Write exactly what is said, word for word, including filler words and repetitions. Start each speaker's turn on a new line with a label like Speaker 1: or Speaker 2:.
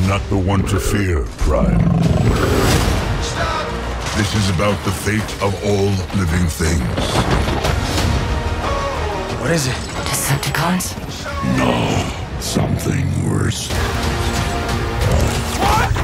Speaker 1: I'm not the one to fear, Prime. This is about the fate of all living things.
Speaker 2: What is it?
Speaker 3: Decepticons?
Speaker 1: No, something worse.
Speaker 2: What?